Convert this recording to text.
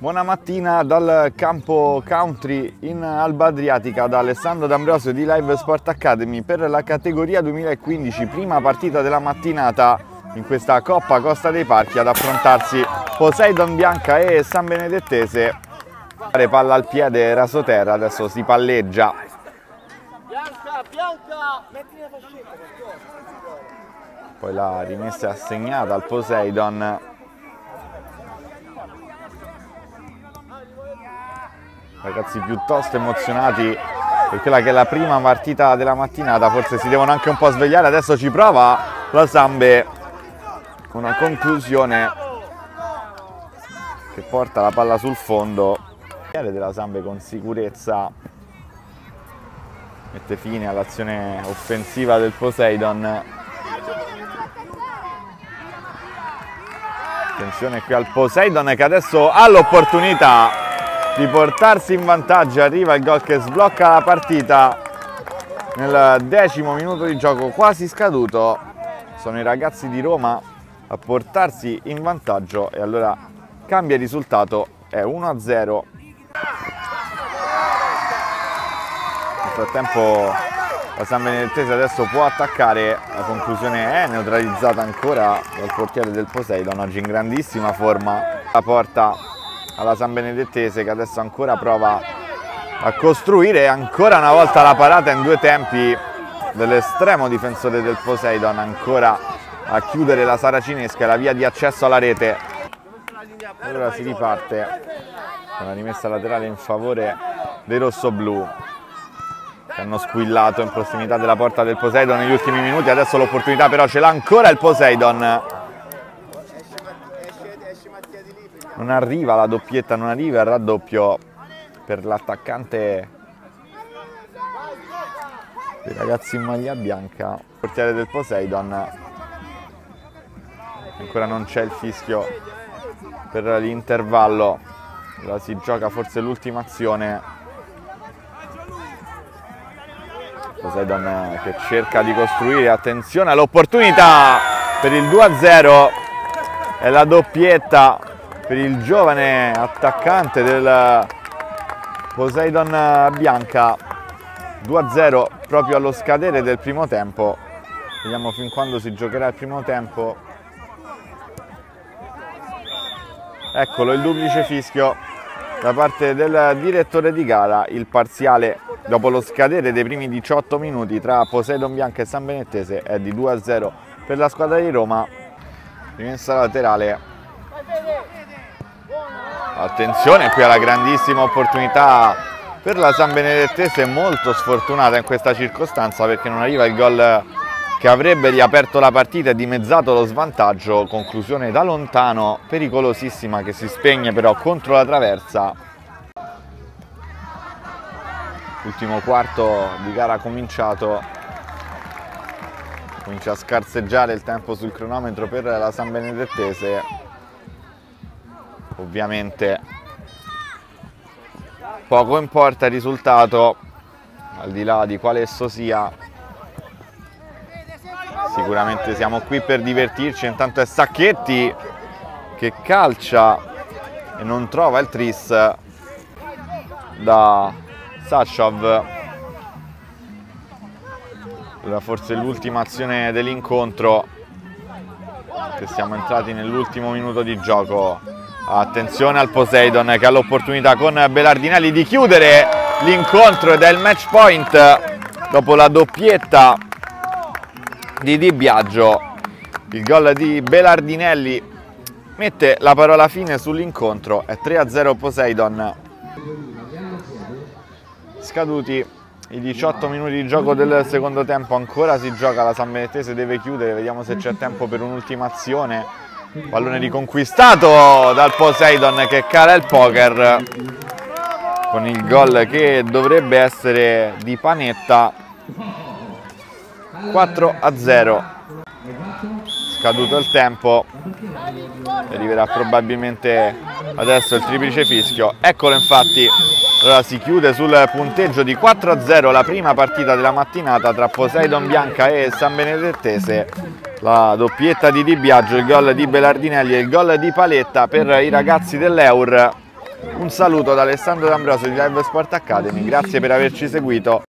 Buona mattina dal campo country in Alba Adriatica da Alessandro D'Ambrosio di Live Sport Academy per la categoria 2015, prima partita della mattinata in questa Coppa Costa dei Parchi, ad affrontarsi Poseidon Bianca e San Benedettese. Palla al piede rasoterra, adesso si palleggia. Poi la rimessa è assegnata al Poseidon. Ragazzi piuttosto emozionati per quella che è la prima partita della mattinata, forse si devono anche un po' svegliare. Adesso ci prova la Sambe, una conclusione che porta la palla sul fondo. Della Sambe con sicurezza mette fine all'azione offensiva del Poseidon. Attenzione qui al Poseidon che adesso ha l'opportunità di portarsi in vantaggio. Arriva il gol che sblocca la partita nel 10° minuto di gioco, quasi scaduto. Sono i ragazzi di Roma a portarsi in vantaggio e allora cambia il risultato, è 1-0. Nel frattempo la San Benedettese adesso può attaccare, la conclusione è neutralizzata ancora dal portiere del Poseidon, oggi in grandissima forma. La porta alla San Benedettese che adesso ancora prova a costruire, ancora una volta la parata in due tempi dell'estremo difensore del Poseidon, ancora a chiudere la saracinesca e la via di accesso alla rete. Allora si riparte con la rimessa laterale in favore dei rossoblù, che hanno squillato in prossimità della porta del Poseidon negli ultimi minuti. Adesso l'opportunità però ce l'ha ancora il Poseidon. Non arriva la doppietta, non arriva il raddoppio per l'attaccante dei ragazzi in maglia bianca, il portiere del Poseidon. Ancora non c'è il fischio per l'intervallo, allora si gioca forse l'ultima azione. Poseidon che cerca di costruire, attenzione all'opportunità per il 2-0 e la doppietta per il giovane attaccante del Poseidon Bianca. 2-0 proprio allo scadere del primo tempo. Vediamo fin quando si giocherà il primo tempo. Eccolo il duplice fischio da parte del direttore di gara. Il parziale dopo lo scadere dei primi 18 minuti tra Poseidon Bianca e San Benedettese è di 2-0 per la squadra di Roma. Rimessa laterale. Attenzione qui alla grandissima opportunità per la San Benedettese, molto sfortunata in questa circostanza perché non arriva il gol che avrebbe riaperto la partita e dimezzato lo svantaggio. Conclusione da lontano, pericolosissima, che si spegne però contro la traversa. Ultimo quarto di gara cominciato, comincia a scarseggiare il tempo sul cronometro per la San Benedettese. Ovviamente poco importa il risultato, al di là di quale esso sia. Sicuramente siamo qui per divertirci. Intanto è Sacchetti che calcia e non trova il tris da Sashov. Allora forse l'ultima azione dell'incontro, che siamo entrati nell'ultimo minuto di gioco. Attenzione al Poseidon che ha l'opportunità con Belardinelli di chiudere l'incontro ed è il match point dopo la doppietta di Di Biagio. Il gol di Belardinelli mette la parola fine sull'incontro, è 3-0 Poseidon. Scaduti i 18 minuti di gioco del secondo tempo, ancora si gioca, la San Benedettese deve chiudere, vediamo se c'è tempo per un'ultima azione. Pallone riconquistato dal Poseidon che cala il poker con il gol che dovrebbe essere di Panetta. 4-0. Scaduto il tempo, arriverà probabilmente adesso il triplice fischio. Eccolo infatti. Allora si chiude sul punteggio di 4-0 la prima partita della mattinata tra Poseidon Bianca e San Benedettese. La doppietta di Di Biagio, il gol di Belardinelli e il gol di Paletta per i ragazzi dell'Eur. Un saluto da Alessandro D'Ambrosio di Live Sport Academy, grazie per averci seguito.